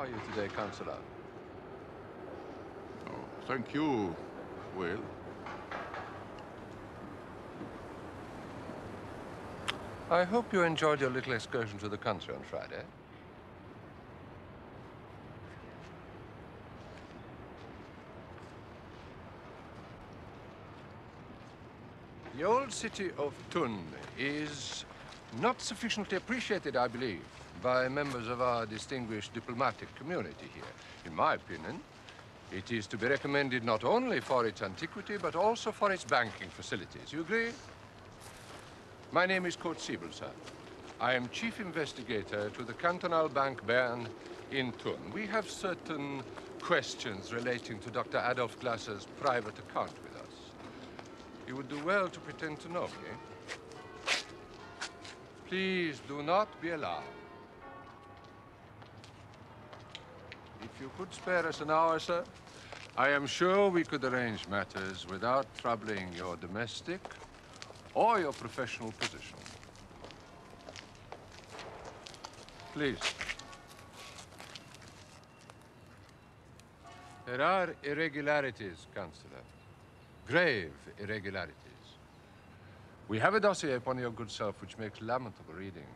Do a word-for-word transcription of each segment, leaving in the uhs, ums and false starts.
are you today, Councillor? Oh, thank you. Well. I hope you enjoyed your little excursion to the country on Friday. The old city of Thun is not sufficiently appreciated, I believe, by members of our distinguished diplomatic community here. In my opinion, it is to be recommended not only for its antiquity, but also for its banking facilities. You agree? My name is Kurt Siebel, sir. I am chief investigator to the cantonal bank Byrne in Thun. We have certain questions relating to Doctor Adolf Glasser's private account with us. You would do well to pretend to know me. Please do not be alarmed. If you could spare us an hour, sir, I am sure we could arrange matters without troubling your domestic or your professional position. Please. There are irregularities, Councillor. Grave irregularities. We have a dossier upon your good self which makes lamentable reading.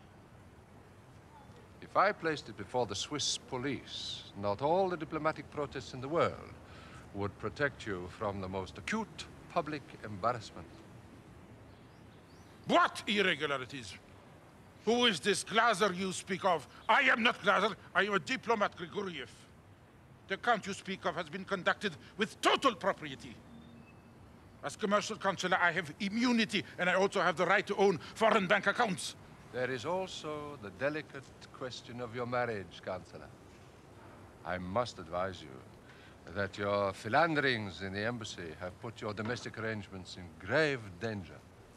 If I placed it before the Swiss police, not all the diplomatic protests in the world would protect you from the most acute public embarrassment. What irregularities? Who is this Glaser you speak of? I am not Glaser. I am a diplomat, Grigoriev. The account you speak of has been conducted with total propriety. As commercial councillor, I have immunity, and I also have the right to own foreign bank accounts. There is also the delicate question of your marriage, Councillor. I must advise you that your philanderings in the embassy have put your domestic arrangements in grave danger.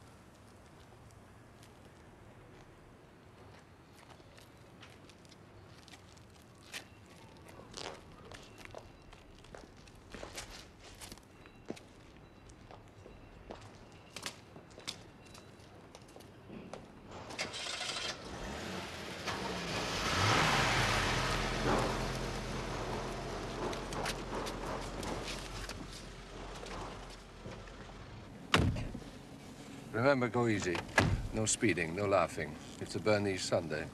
Remember, go easy. No speeding, no laughing. It's a Bernese Sunday.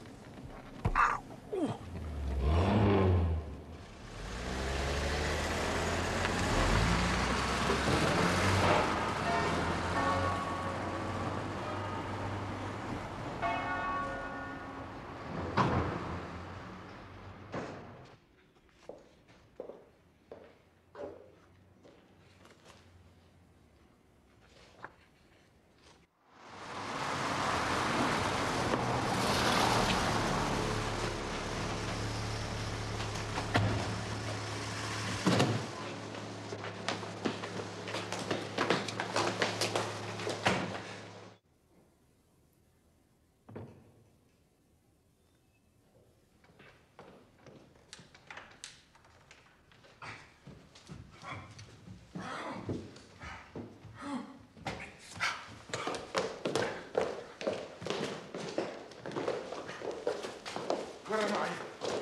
Where am I?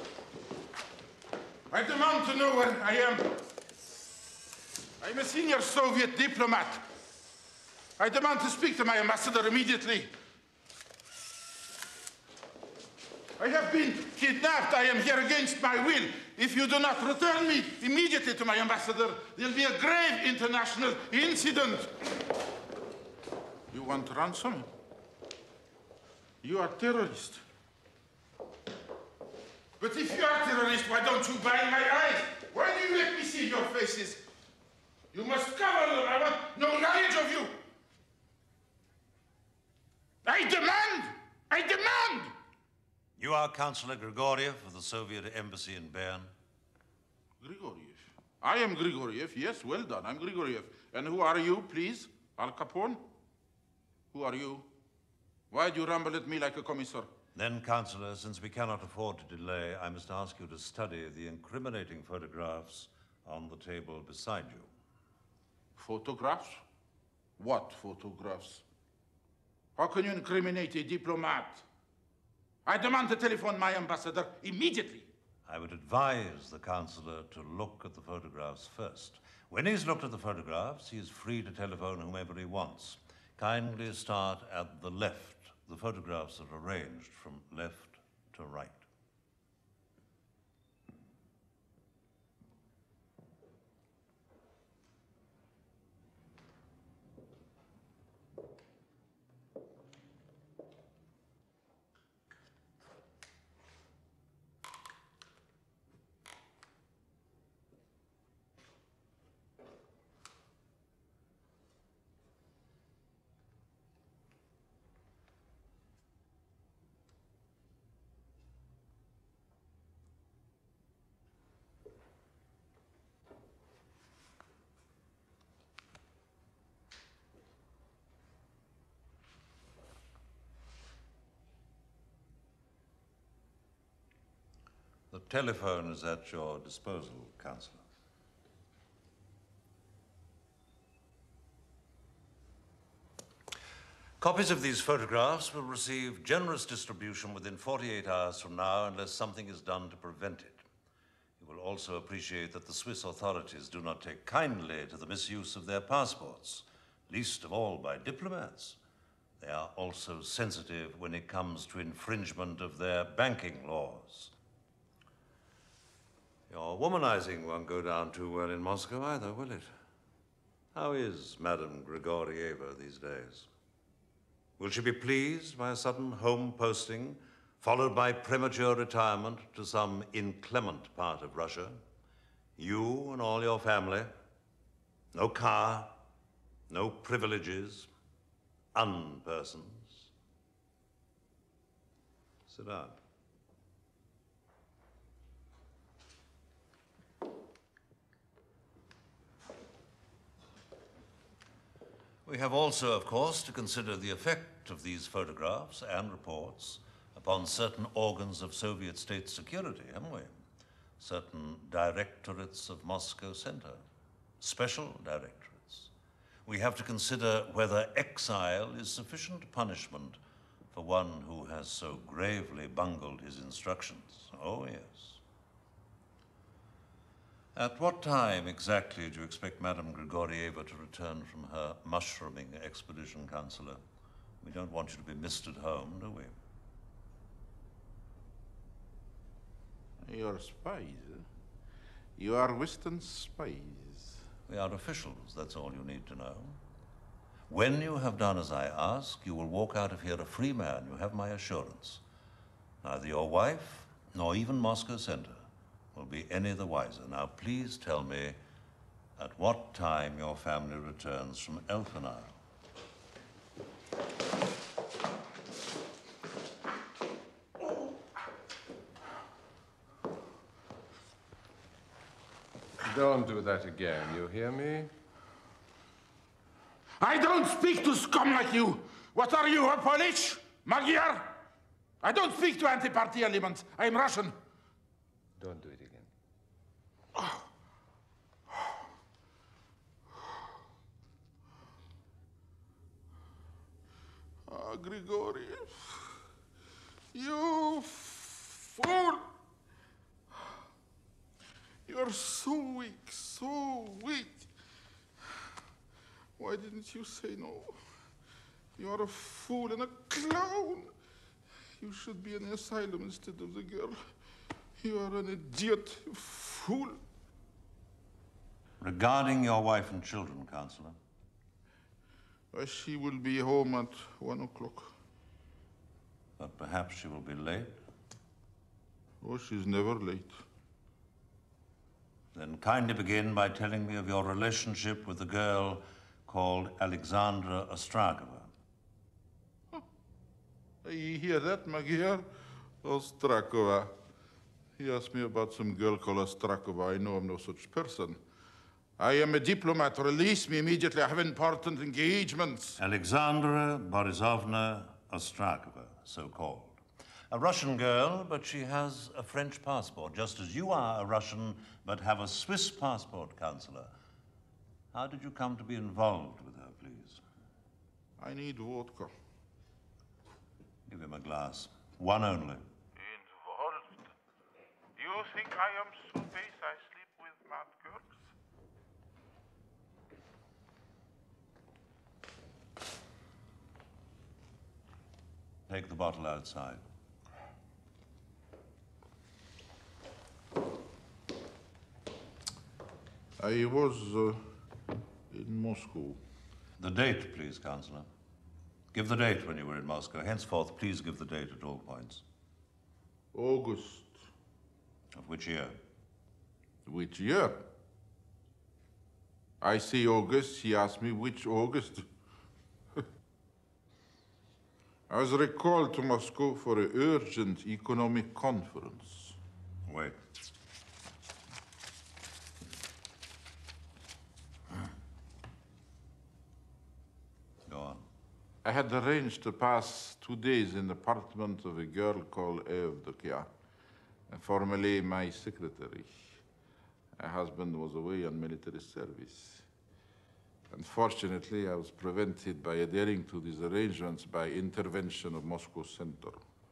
I demand to know where I am. I'm a senior Soviet diplomat. I demand to speak to my ambassador immediately. I have been kidnapped. I am here against my will. If you do not return me immediately to my ambassador, there'll be a grave international incident. You want ransom? You are terrorist. But if you are terrorist, why don't you bind my eyes? Why do you let me see your faces? You must cover them. I want no knowledge of you. I demand! I demand! You are Councillor Grigoriev of the Soviet Embassy in Bern. Grigoriev? I am Grigoriev, yes, well done, I'm Grigoriev. And who are you, please? Al Capone? Who are you? Why do you rumble at me like a commissar? Then, Councillor, since we cannot afford to delay, I must ask you to study the incriminating photographs on the table beside you. Photographs? What photographs? How can you incriminate a diplomat? I demand to telephone my ambassador immediately. I would advise the councillor to look at the photographs first. When he's looked at the photographs, he is free to telephone whomever he wants. Kindly start at the left. The photographs are arranged from left to right. The telephone is at your disposal, Councillor. Copies of these photographs will receive generous distribution within forty-eight hours from now unless something is done to prevent it. You will also appreciate that the Swiss authorities do not take kindly to the misuse of their passports, least of all by diplomats. They are also sensitive when it comes to infringement of their banking laws. Your womanizing won't go down too well in Moscow either, will it? How is Madame Grigorieva these days? Will she be pleased by a sudden home posting, followed by premature retirement to some inclement part of Russia? You and all your family, no car, no privileges, unpersons. Sit down. We have also, of course, to consider the effect of these photographs and reports upon certain organs of Soviet state security, haven't we? Certain directorates of Moscow Center, special directorates. We have to consider whether exile is sufficient punishment for one who has so gravely bungled his instructions. Oh, yes. At what time exactly do you expect Madame Grigorieva to return from her mushrooming expedition, Councillor? We don't want you to be missed at home, do we? You're spies, eh? You are Western spies. We are officials, that's all you need to know. When you have done as I ask, you will walk out of here a free man, you have my assurance. Neither your wife, nor even Moscow Center will be any the wiser. Now, please tell me at what time your family returns from Elfenau. Don't do that again, you hear me? I don't speak to scum like you. What are you, a Polish? Magyar? I don't speak to anti-party elements. I'm Russian. Don't do it again. Ah, Grigoriev, you fool! You're so weak, so weak. Why didn't you say no? You are a fool and a clown. You should be in the asylum instead of the girl. You are an idiot, you fool. Regarding your wife and children, Councillor? Uh, she will be home at one o'clock. But perhaps she will be late? Oh, she's never late. Then kindly begin by telling me of your relationship with the girl called Alexandra Ostragova. Huh. You hear that, Magyar? Ostrakova. He asked me about some girl called Ostrakova. I know I'm no such person. I am a diplomat. Release me immediately. I have important engagements. Alexandra Borisovna Ostragova, so called. A Russian girl, but she has a French passport, just as you are a Russian, but have a Swiss passport, Councillor. How did you come to be involved with her, please? I need vodka. Give him a glass. One only. Involved? You think I am so base I sleep with mad girls? Take the bottle outside. I was uh, in Moscow. The date, please, Counselor. Give the date when you were in Moscow. Henceforth, please give the date at all points. August. Of which year? Which year? I say August, he asked me which August. I was recalled to Moscow for an urgent economic conference. Wait. Go on. I had arranged to pass two days in the apartment of a girl called Evdokia, formerly my secretary. Her husband was away on military service. Unfortunately, I was prevented by adhering to these arrangements by intervention of Moscow Center.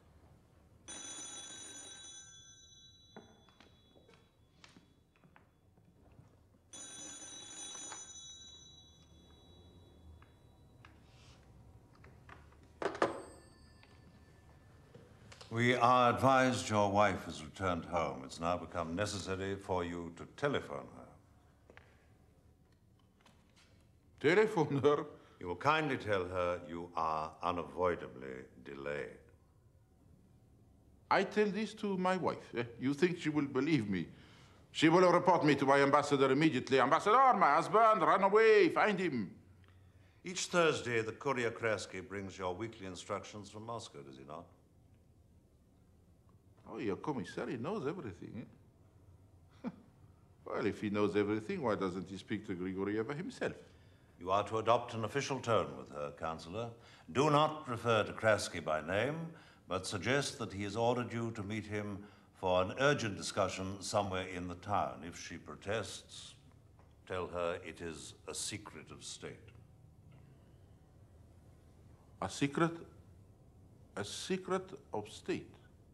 We are advised your wife has returned home. It's now become necessary for you to telephone her. Telephone her? You will kindly tell her you are unavoidably delayed. I tell this to my wife. Eh? You think she will believe me? She will report me to my ambassador immediately. Ambassador, my husband, run away, find him. Each Thursday, the courier Kraski brings your weekly instructions from Moscow, does he not? Oh, your commissary knows everything. Eh? Well, if he knows everything, why doesn't he speak to Grigorieva himself? You are to adopt an official tone with her, Counselor. Do not refer to Kraski by name, but suggest that he has ordered you to meet him for an urgent discussion somewhere in the town. If she protests, tell her it is a secret of state. A secret? A secret of state?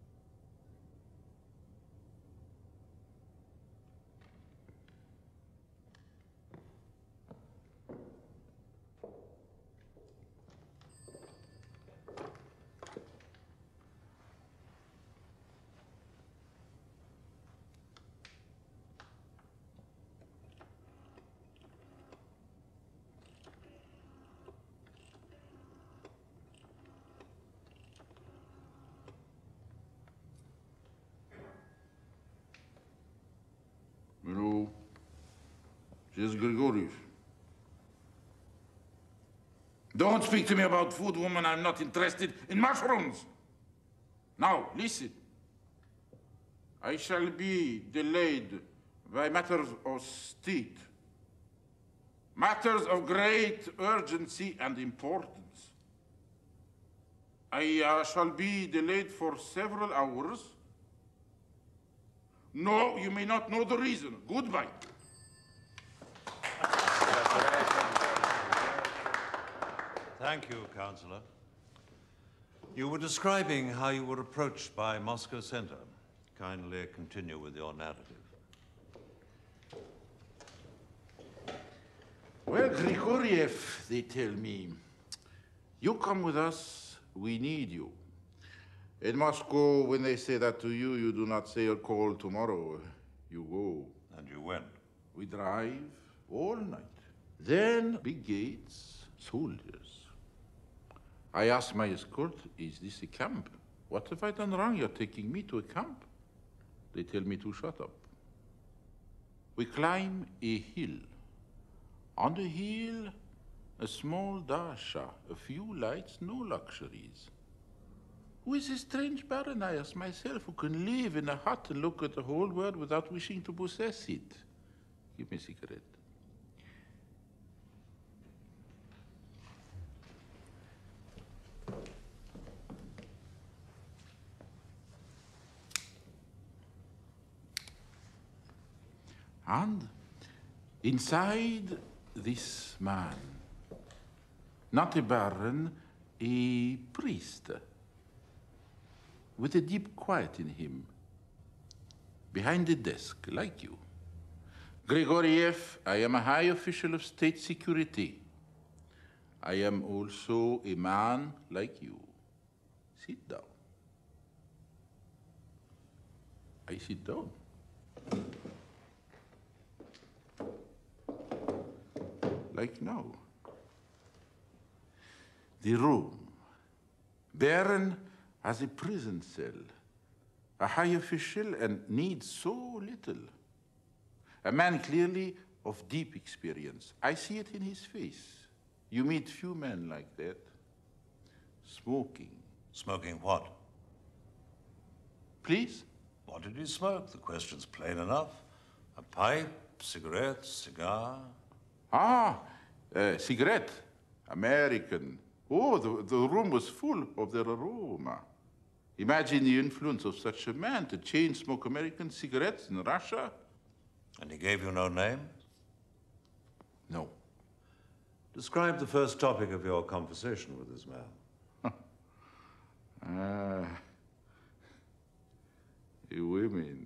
Hello, just Grigoriev. Don't speak to me about food, woman. I'm not interested in mushrooms. Now, listen. I shall be delayed by matters of state. Matters of great urgency and importance. I uh, shall be delayed for several hours. No, you may not know the reason. Goodbye. Thank you, Counselor. You were describing how you were approached by Moscow Center. Kindly continue with your narrative. Well, Grigoriev, they tell me, you come with us, we need you. In Moscow, when they say that to you, you do not say a call tomorrow. You go. And you went? We drive all night. Then, big gates, soldiers. I ask my escort, is this a camp? What have I done wrong? You're taking me to a camp. They tell me to shut up. We climb a hill. On the hill, a small dasha, a few lights, no luxuries. Who is this strange Byrne, I ask myself, who can live in a hut and look at the whole world without wishing to possess it? Give me a cigarette. And inside this man, not a baron, a priest, with a deep quiet in him. behind the desk, like you. Grigoriev, I am a high official of state security. I am also a man like you. Sit down. I sit down. Like now. The room. Byrne has a prison cell, a high official, and needs so little. A man clearly of deep experience. I see it in his face. You meet few men like that. Smoking. Smoking what? Please? What did he smoke? The question's plain enough. A pipe, cigarette, cigar? Ah, uh, cigarette. American. Oh, the, the room was full of their aroma. Imagine the influence of such a man to chain smoke American cigarettes in Russia. And he gave you no name? No. Describe the first topic of your conversation with this man. Ah, you women.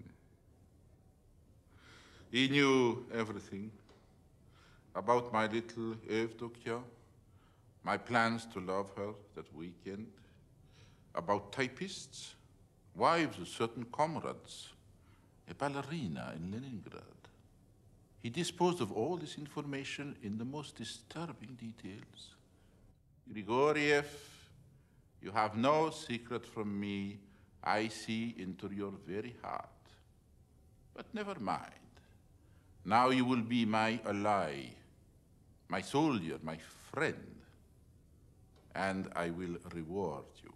He knew everything about my little Evdokia, my plans to love her that weekend, about typists, wives of certain comrades, a ballerina in Leningrad. He disposed of all this information in the most disturbing details. Grigoriev, you have no secret from me. I see into your very heart. But never mind. Now you will be my ally, my soldier, my friend, and I will reward you.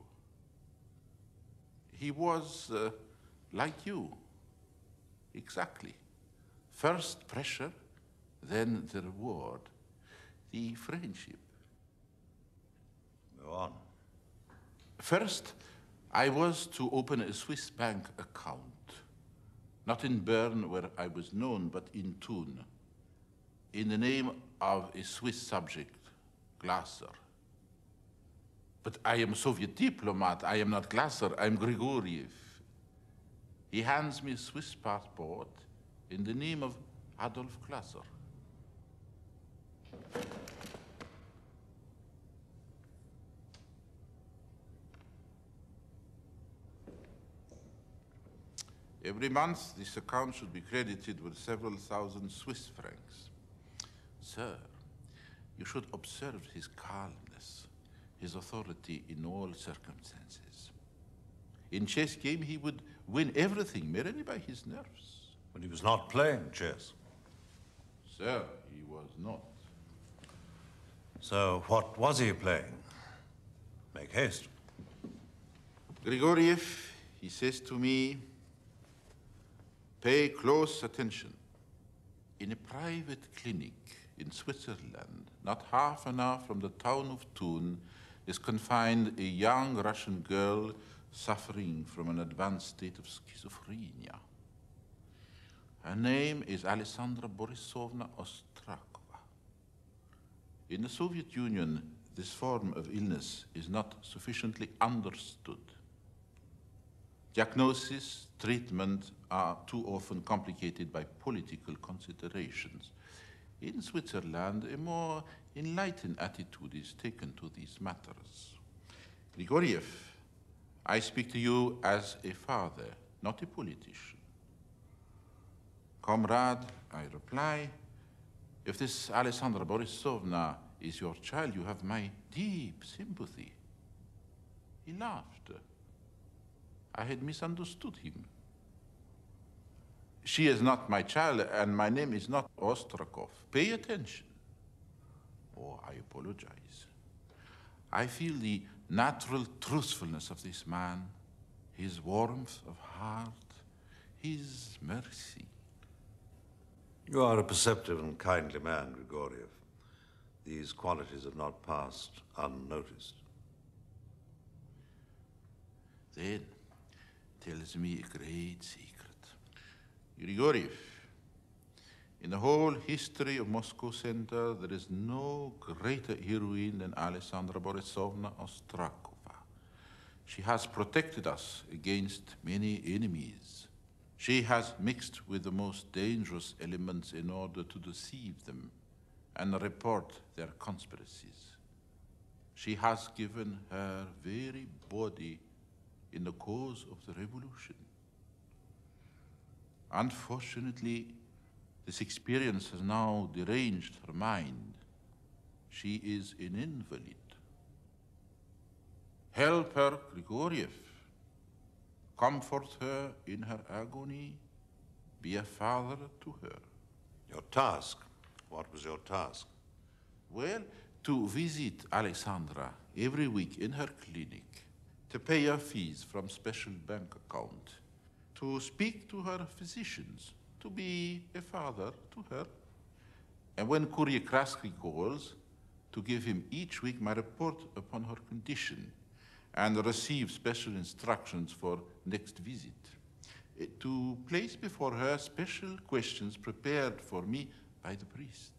He was uh, like you, exactly. First pressure, then the reward, the friendship. Go on. First, I was to open a Swiss bank account. Not in Byrne, where I was known, but in Thun, in the name of a Swiss subject, Glasser. But I am a Soviet diplomat. I am not Glasser. I am Grigoriev. He hands me a Swiss passport in the name of Adolf Glasser. Every month, this account should be credited with several thousand Swiss francs. Sir, you should observe his calmness, his authority in all circumstances. In chess game, he would win everything merely by his nerves. When he was not playing chess. Sir, he was not. So what was he playing? Make haste. Grigoriev, he says to me, pay close attention. In a private clinic in Switzerland, not half an hour from the town of Thun, is confined a young Russian girl suffering from an advanced state of schizophrenia. Her name is Alexandra Borisovna Ostrakova. In the Soviet Union, this form of illness is not sufficiently understood. Diagnosis, treatment are too often complicated by political considerations. In Switzerland, a more enlightened attitude is taken to these matters. Grigoriev, I speak to you as a father, not a politician. Comrade, I reply, if this Alexandra Borisovna is your child, you have my deep sympathy. He laughed. I had misunderstood him. She is not my child, and my name is not Ostrakov. Pay attention. Oh, I apologize. I feel the natural truthfulness of this man, his warmth of heart, his mercy. You are a perceptive and kindly man, Grigoriev. These qualities have not passed unnoticed. Then tells me a great secret. Grigoriev, in the whole history of Moscow Center, there is no greater heroine than Alexandra Borisovna Ostrakova. She has protected us against many enemies. She has mixed with the most dangerous elements in order to deceive them and report their conspiracies. She has given her very body in the cause of the revolution. Unfortunately, this experience has now deranged her mind. She is an invalid. Help her, Grigoriev. Comfort her in her agony. Be a father to her. Your task? What was your task? Well, to visit Alexandra every week in her clinic, to pay her fees from special bank account, to speak to her physicians, to be a father to her. And when Courier Kraski calls, to give him each week my report upon her condition and receive special instructions for next visit. Uh, To place before her special questions prepared for me by the priest.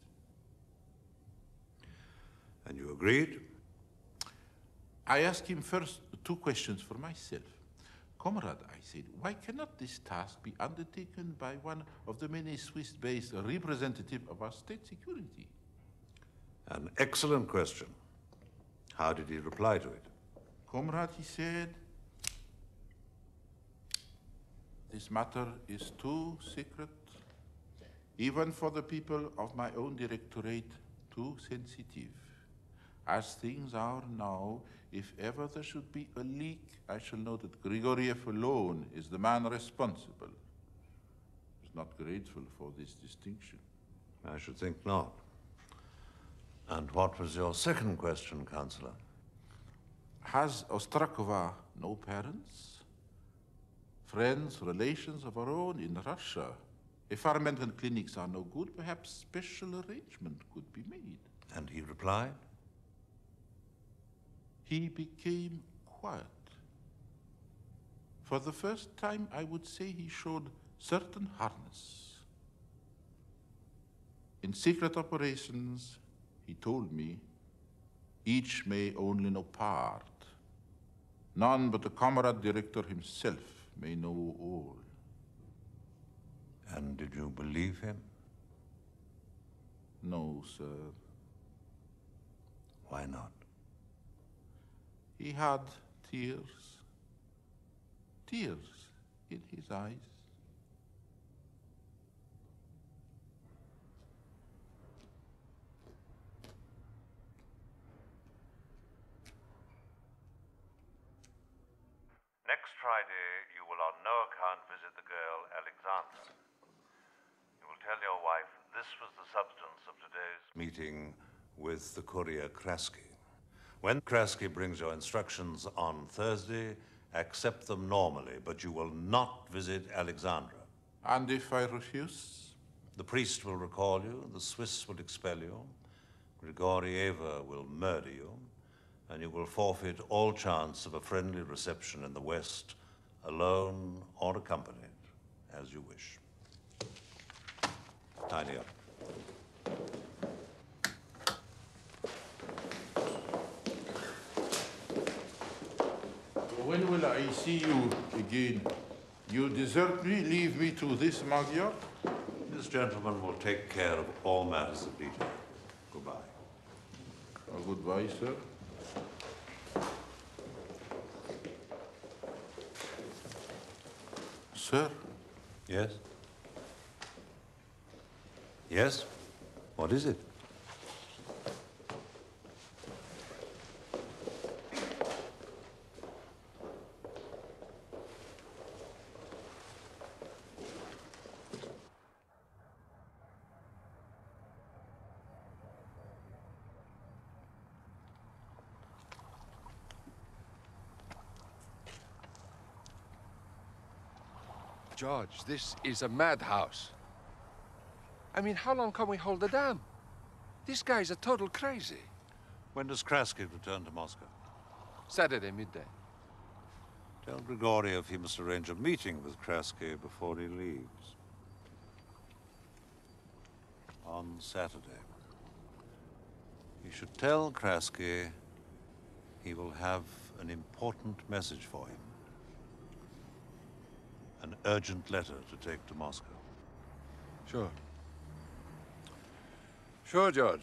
And you agreed? I asked him first two questions for myself. Comrade, I said, why cannot this task be undertaken by one of the many Swiss-based representatives of our state security? An excellent question. How did he reply to it? Comrade, he said, this matter is too secret, even for the people of my own directorate, too sensitive. As things are now, if ever there should be a leak, I shall know that Grigoriev alone is the man responsible. He's not grateful for this distinction. I should think not. And what was your second question, Counselor? Has Ostrakova no parents? Friends, relations of our own in Russia? If our mental clinics are no good, perhaps special arrangement could be made. And he replied? He became quiet. For the first time, I would say he showed certain hardness. In secret operations, he told me, each may only know part. None but the comrade director himself may know all. And did you believe him? No, sir. Why not? He had tears, tears in his eyes. Next Friday, you will on no account visit the girl, Alexandra. You will tell your wife this was the substance of today's meeting with the courier Kraski. When Kraski brings your instructions on Thursday, accept them normally, but you will not visit Alexandra. And if I refuse? The priest will recall you, the Swiss will expel you, Grigorieva will murder you, and you will forfeit all chance of a friendly reception in the West, alone or accompanied, as you wish. Tidy up. When will I see you again? You desert me, leave me to this Magyar? This gentleman will take care of all matters of detail. Goodbye. Oh, goodbye, sir. Sir? Yes? Yes? What is it? George, this is a madhouse. I mean, how long can we hold the dam? This guy's a total crazy. When does Kraski return to Moscow? Saturday midday. Tell Grigoriev he must arrange a meeting with Kraski before he leaves. On Saturday. He should tell Kraski he will have an important message for him. an urgent letter to take to Moscow. Sure. Sure, George.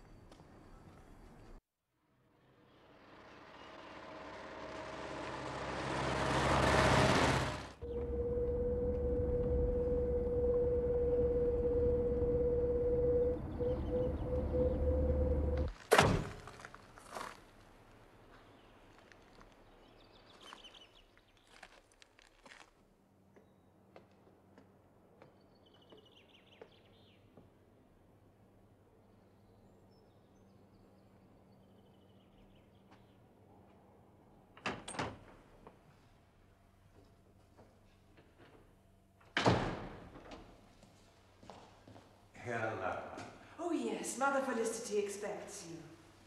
Oh, yes, Mother Felicity expects you.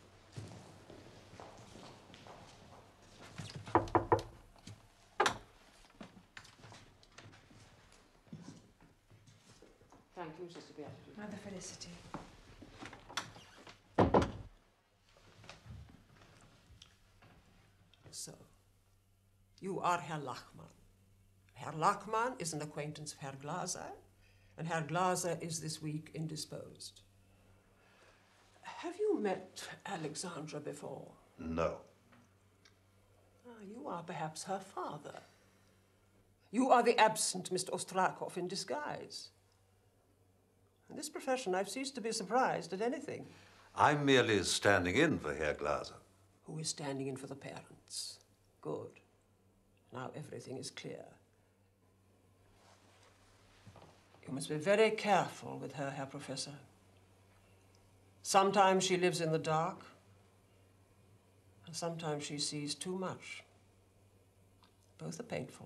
Thank you, Sister Beatitude. Mother Felicity. So, you are Herr Lachmann. Herr Lachmann is an acquaintance of Herr Glaser, and Herr Glaser is this week indisposed. Have you met Alexandra before? No. Ah, you are perhaps her father. You are the absent Mister Ostrakov in disguise. In this profession, I've ceased to be surprised at anything. I'm merely standing in for Herr Glaser. Who is standing in for the parents? Good. Now everything is clear. You must be very careful with her, Herr Professor. Sometimes she lives in the dark, and sometimes she sees too much. Both are painful.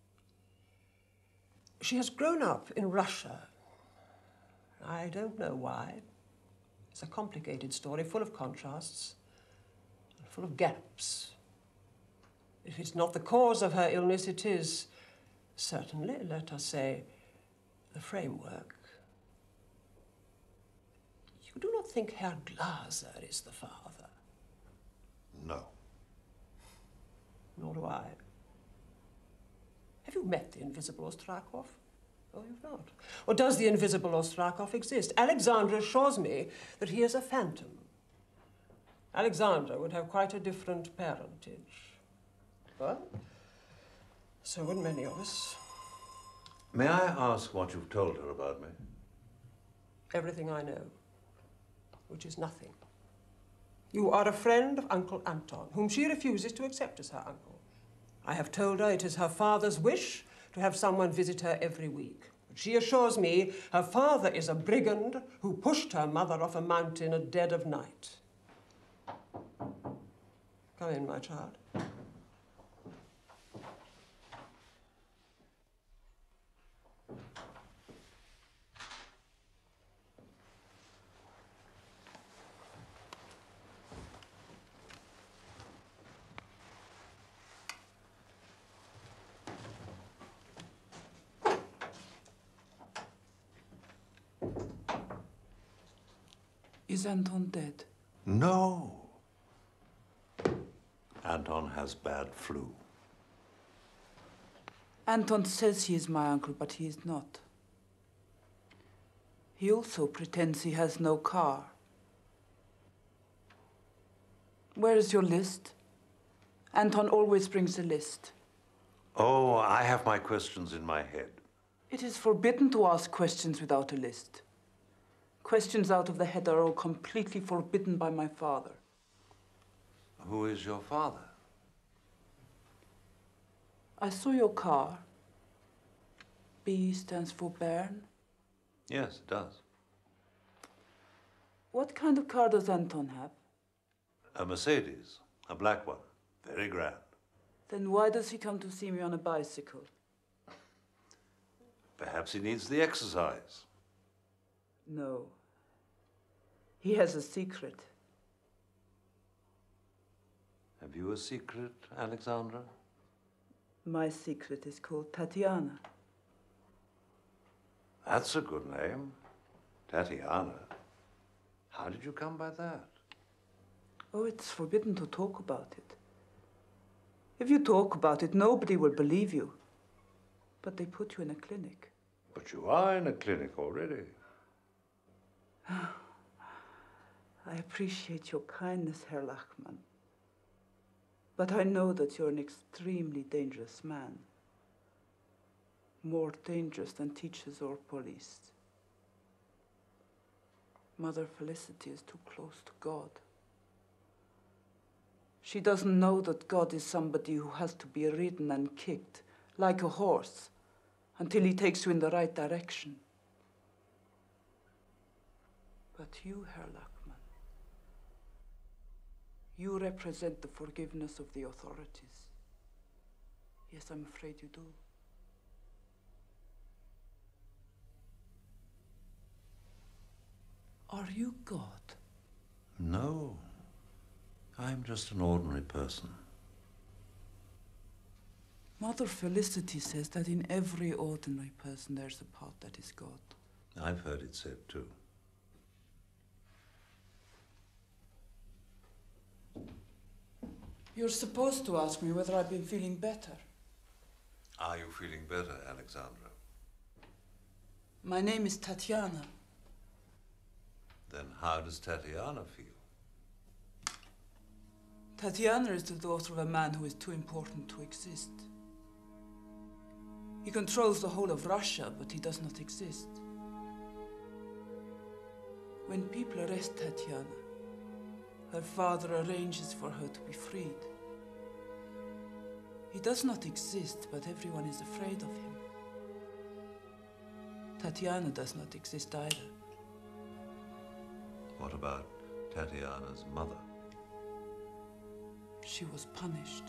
She has grown up in Russia. I don't know why. It's a complicated story, full of contrasts, and full of gaps. If it's not the cause of her illness, it is certainly, let us say, the framework. You do not think Herr Glaser is the father? No. Nor do I. Have you met the invisible Ostrakov? Oh, you've not. Or does the invisible Ostrakov exist? Alexandra assures me that he is a phantom. Alexandra would have quite a different parentage. Well, so would many of us. May I ask what you've told her about me? Everything I know, which is nothing. You are a friend of Uncle Anton, whom she refuses to accept as her uncle. I have told her it is her father's wish to have someone visit her every week. But she assures me her father is a brigand who pushed her mother off a mountain at dead of night. Come in, my child. Is Anton dead? No. Anton has bad flu. Anton says he is my uncle, but he is not. He also pretends he has no car. Where is your list? Anton always brings a list. Oh, I have my questions in my head. It is forbidden to ask questions without a list. Questions out of the head are all completely forbidden by my father. Who is your father? I saw your car. B stands for Byrne. Yes, it does. What kind of car does Anton have? A Mercedes, a black one, very grand. Then why does he come to see me on a bicycle? Perhaps he needs the exercise. No. He has a secret. Have you a secret, Alexandra? My secret is called Tatiana. That's a good name. Tatiana. How did you come by that? Oh, it's forbidden to talk about it. If you talk about it, nobody will believe you. But they put you in a clinic. But you are in a clinic already. I appreciate your kindness, Herr Lachmann. But I know that you're an extremely dangerous man. More dangerous than teachers or police. Mother Felicity is too close to God. She doesn't know that God is somebody who has to be ridden and kicked, like a horse, until he takes you in the right direction. But you, Herr Lachmann, you represent the forgiveness of the authorities. Yes, I'm afraid you do. Are you God? No. I'm just an ordinary person. Mother Felicity says that in every ordinary person there's a part that is God. I've heard it said too. You're supposed to ask me whether I've been feeling better. Are you feeling better, Alexandra? My name is Tatiana. Then how does Tatiana feel? Tatiana is the daughter of a man who is too important to exist. He controls the whole of Russia, but he does not exist. When people arrest Tatiana, her father arranges for her to be freed. He does not exist, but everyone is afraid of him. Tatiana does not exist either. What about Tatiana's mother? She was punished.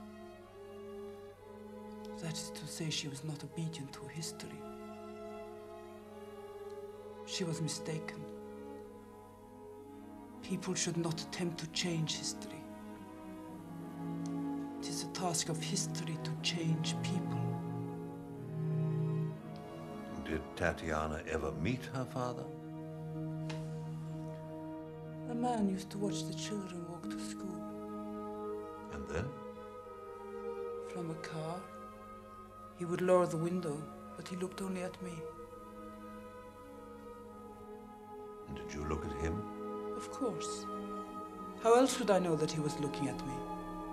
That is to say, she was not obedient to history. She was mistaken. People should not attempt to change history. It is a task of history to change people. Did Tatiana ever meet her father? A man used to watch the children walk to school. And then? From a car. He would lower the window, but he looked only at me. And did you look at him? Of course. How else would I know that he was looking at me?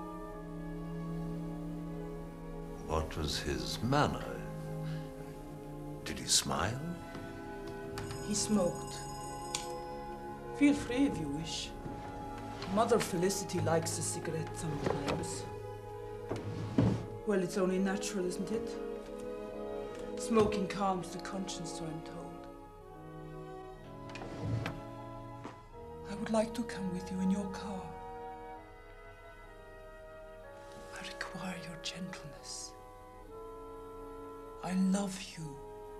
What was his manner? Did he smile? He smoked. Feel free if you wish. Mother Felicity likes a cigarette sometimes. Well, it's only natural, isn't it? Smoking calms the conscience, so I'm told. I would like to come with you in your car. I require your gentleness. I love you.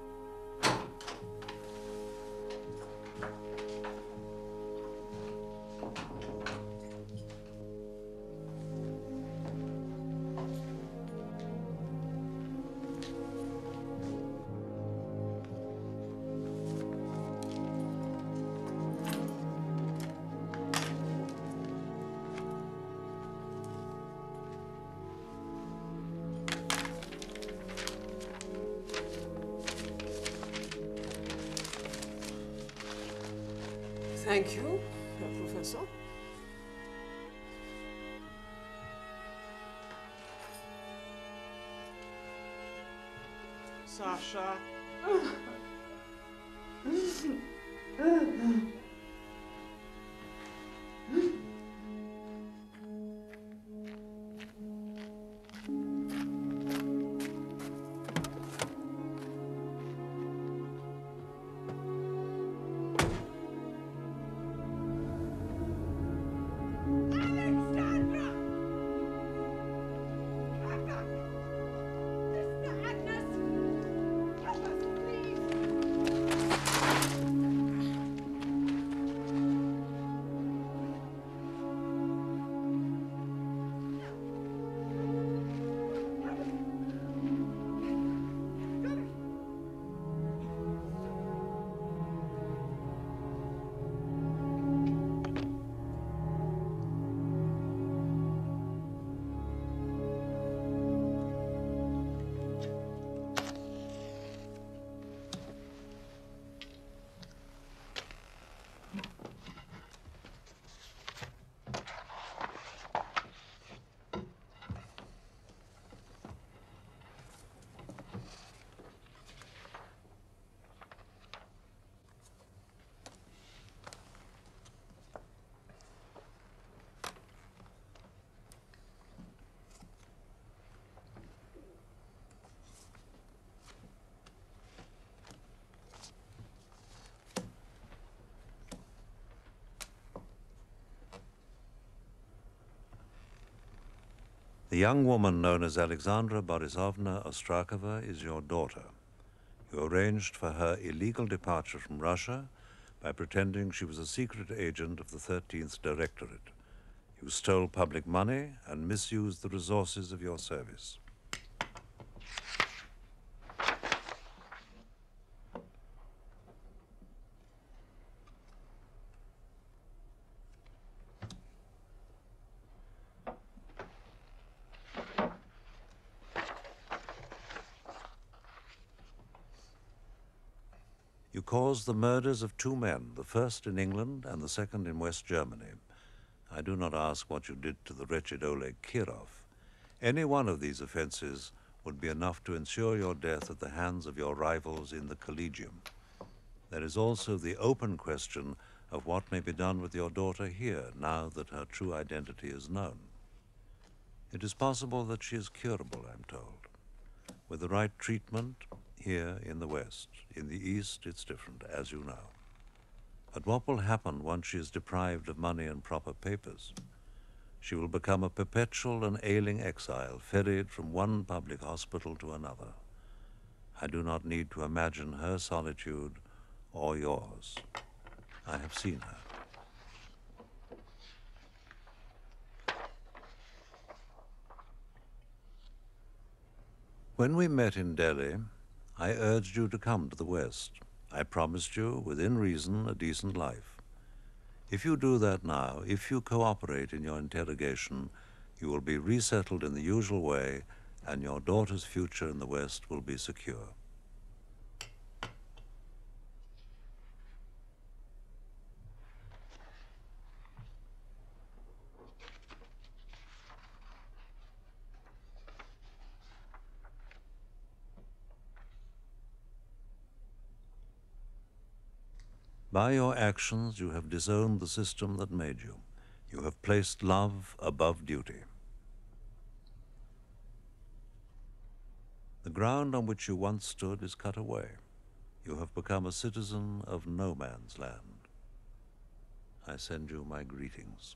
Thank you, Herr Professor. Sasha. The young woman known as Alexandra Borisovna Ostrakova is your daughter. You arranged for her illegal departure from Russia by pretending she was a secret agent of the thirteenth Directorate. You stole public money and misused the resources of your service. You caused the murders of two men, the first in England and the second in West Germany. I do not ask what you did to the wretched Oleg Kirov. Any one of these offenses would be enough to ensure your death at the hands of your rivals in the Collegium. There is also the open question of what may be done with your daughter here, now that her true identity is known. It is possible that she is curable, I'm told. With the right treatment, here in the West. In the East, it's different, as you know. But what will happen once she is deprived of money and proper papers? She will become a perpetual and ailing exile, ferried from one public hospital to another. I do not need to imagine her solitude or yours. I have seen her. When we met in Delhi, I urged you to come to the West. I promised you, within reason, a decent life. If you do that now, if you cooperate in your interrogation, you will be resettled in the usual way, and your daughter's future in the West will be secure. By your actions, you have disowned the system that made you. You have placed love above duty. The ground on which you once stood is cut away. You have become a citizen of no man's land. I send you my greetings.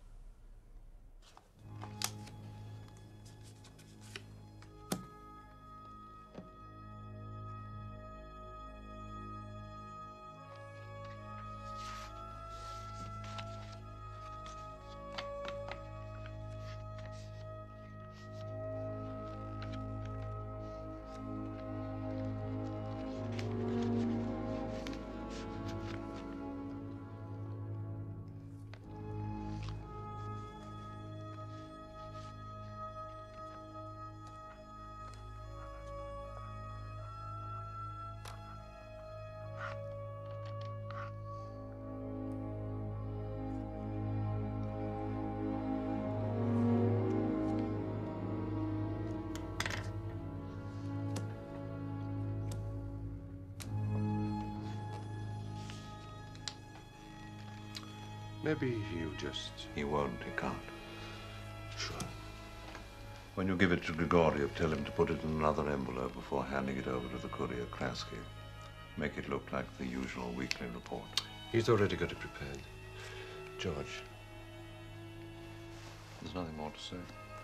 Maybe you just... He won't, he can't. Sure. When you give it to Grigoriev, tell him to put it in another envelope before handing it over to the courier, Krasky. Make it look like the usual weekly report. He's already got it prepared. George, There's nothing more to say.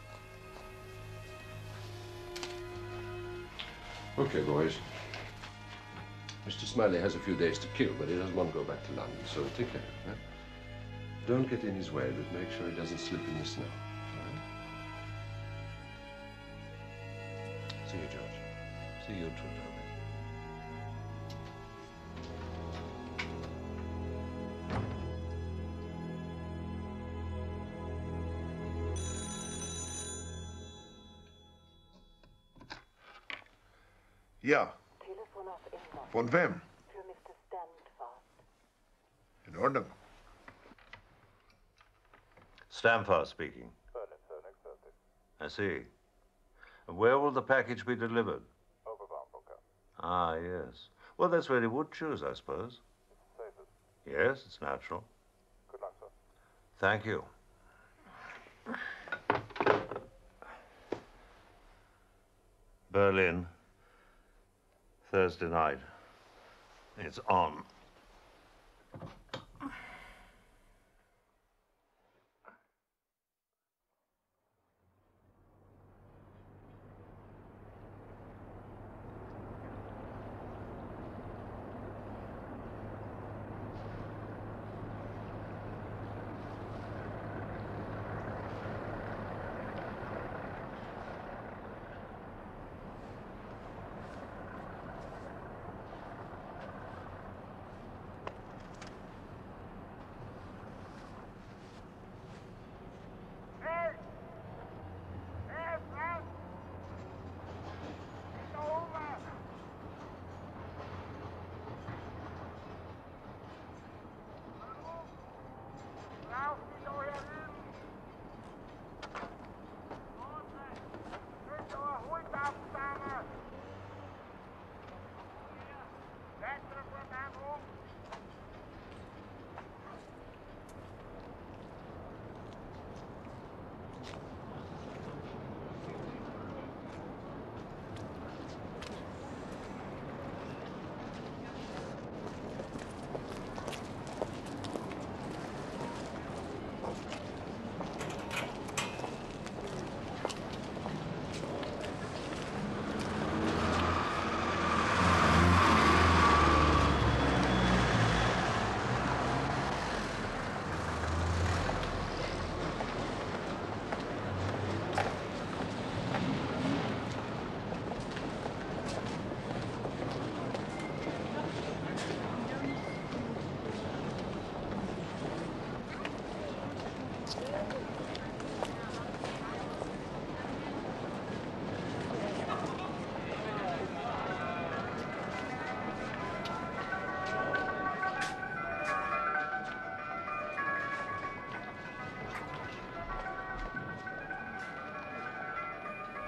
Okay, boys. Mister Smiley has a few days to kill, but he doesn't want to go back to London, so take care, huh? Don't get in his way, but make sure he doesn't slip in the snow. All right? See you, George. See you too, Toby. Ja. Telefonat Inbox. Von wem? Für Mister Standfast. In Ordnung. Stamfast speaking. Byrne, sir, next Thursday. I see. Where will the package be delivered? Overbound, Booker. Ah, yes. Well, that's where he would choose, I suppose. It's safest. Yes, it's natural. Good luck, sir. Thank you. Berlin. Thursday night. It's on.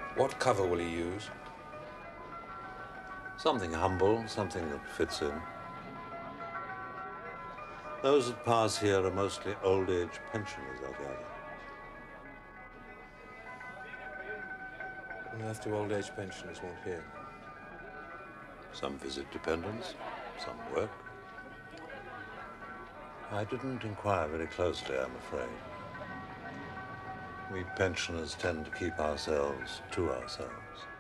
What cover will he use? Something humble, something that fits in. Those that pass here are mostly old-age pensioners, I gather. What on earth do old-age pensioners want here? Some visit dependents, some work. I didn't inquire very closely, I'm afraid. We pensioners tend to keep ourselves to ourselves.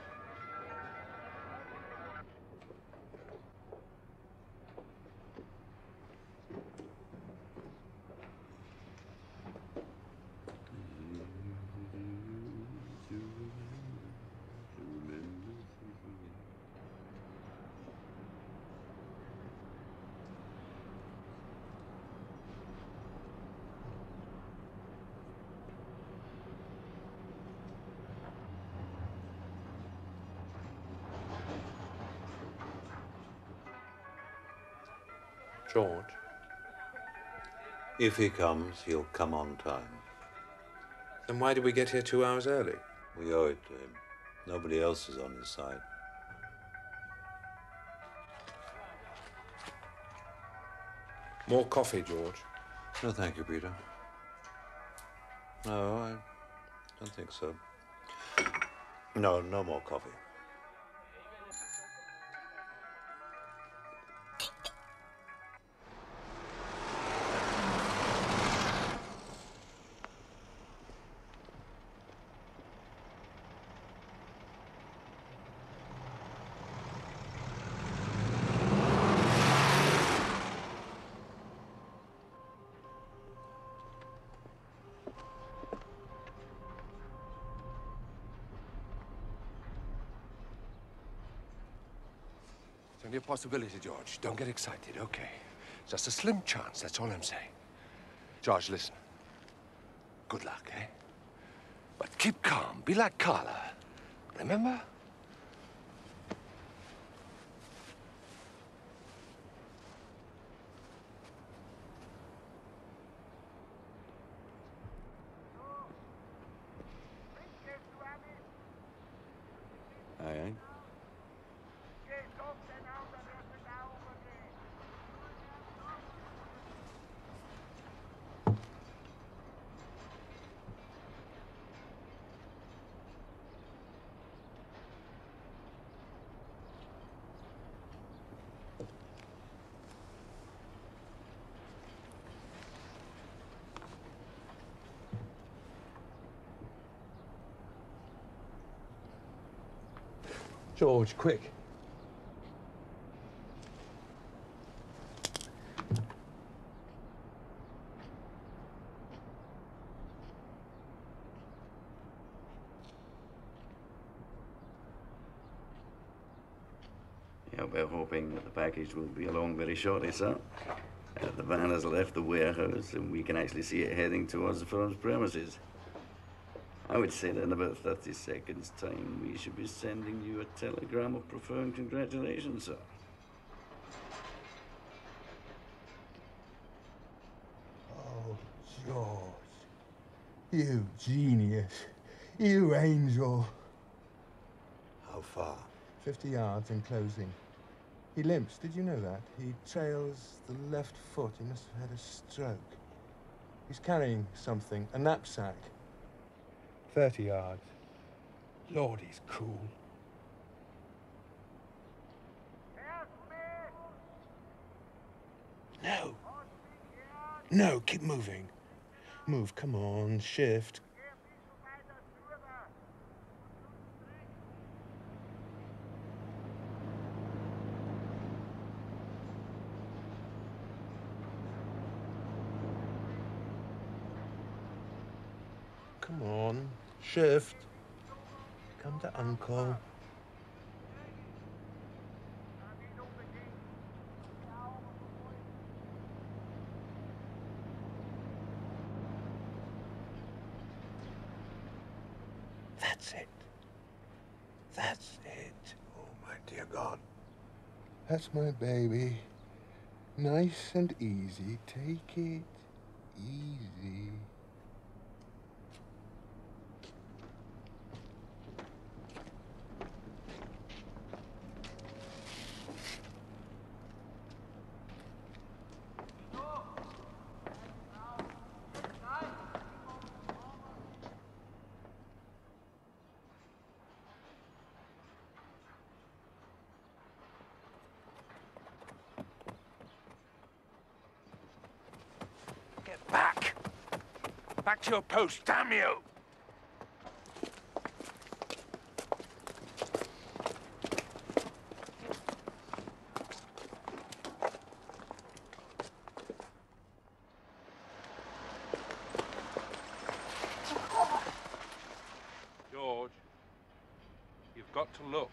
George? If he comes, he'll come on time. Then why did we get here two hours early? We owe it to him. Nobody else is on his side. More coffee, George? No, thank you, Peter. No, I don't think so. No, no more coffee. It's only a possibility, George. Don't get excited, okay? Just a slim chance, that's all I'm saying. George, listen. Good luck, eh? But keep calm. Be like Carla. Remember? Aye, aye. George, quick. Yeah, we're hoping that the package will be along very shortly, sir. Uh, the van has left the warehouse and we can actually see it heading towards the firm's premises. I would say that in about thirty seconds' time, we should be sending you a telegram of profound congratulations, sir. Oh, George. You genius. You angel. How far? Fifty yards and closing. He limps, did you know that? He trails the left foot. He must have had a stroke. He's carrying something, a knapsack. Thirty yards. Lord, he's cool. No. No, keep moving. Move, come on, shift. Come on, shift. Come to Uncle. That's it. That's it. Oh, my dear God. That's my baby. Nice and easy. Take it easy. Back to your post, damn you! George, you've got to look.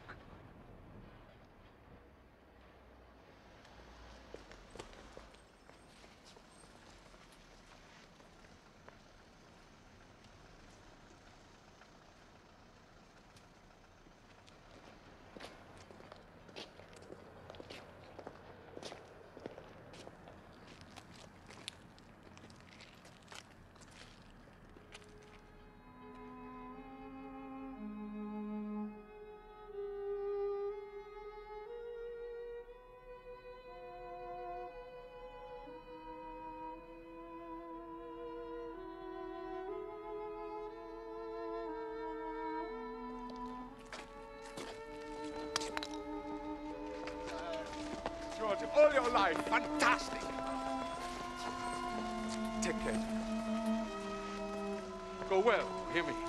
George, all your life, fantastic. Take care. Go well, hear me.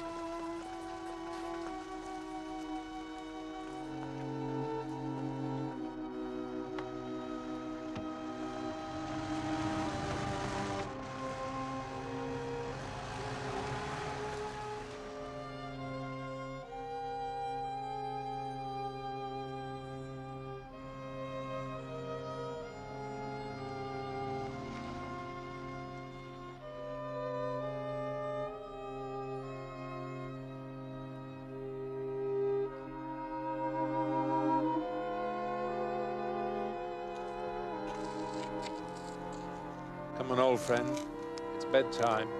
Come on, old friend. It's bedtime.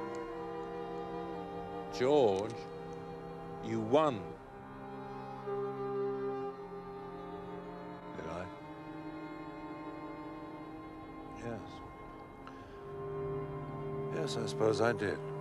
George, you won. Did I? Yes. Yes, I suppose I did.